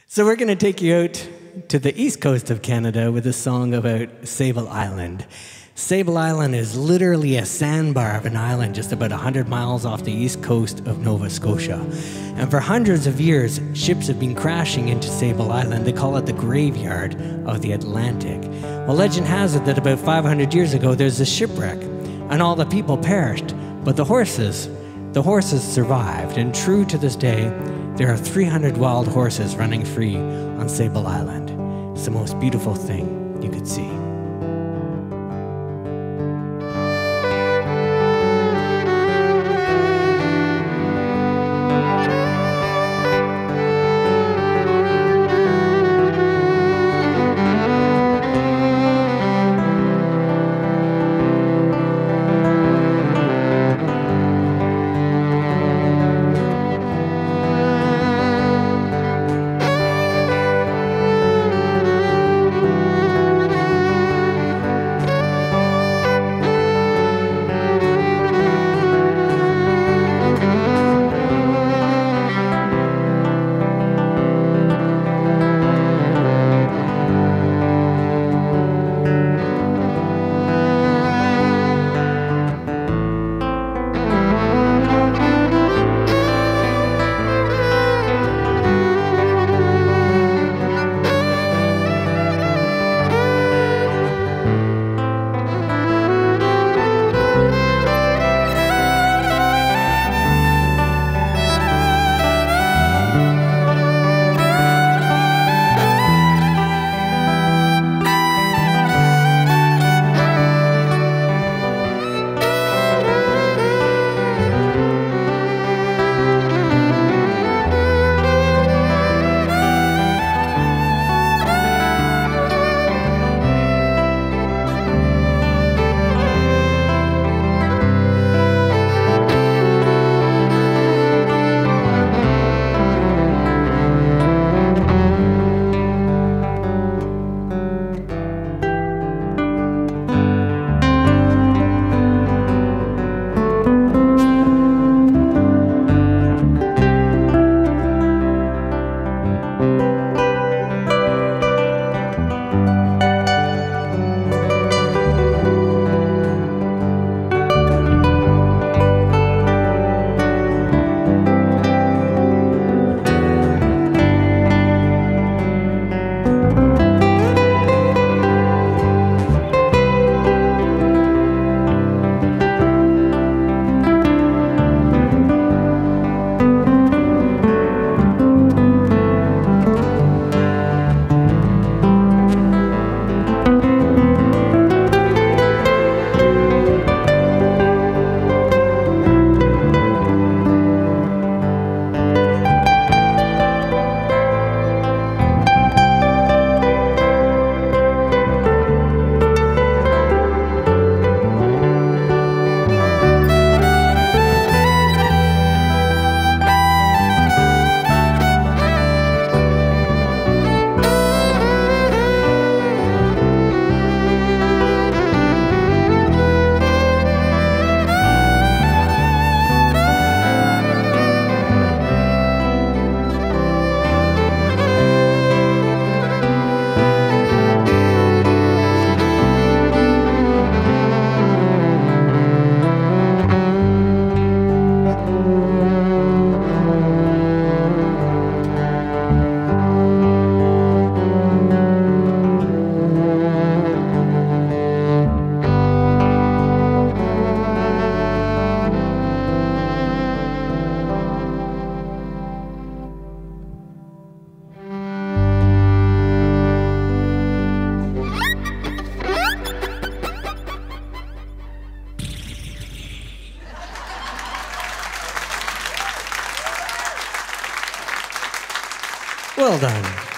So we're going to take you out to the east coast of Canada with a song about Sable Island. Sable Island is literally a sandbar of an island just about 100 miles off the east coast of Nova Scotia. And for hundreds of years, ships have been crashing into Sable Island. They call it the graveyard of the Atlantic. Well, legend has it that about 500 years ago, there's a shipwreck, and all the people perished. But the horses survived, and true to this day, there are 300 wild horses running free on Sable Island. It's the most beautiful thing you could see. Well done.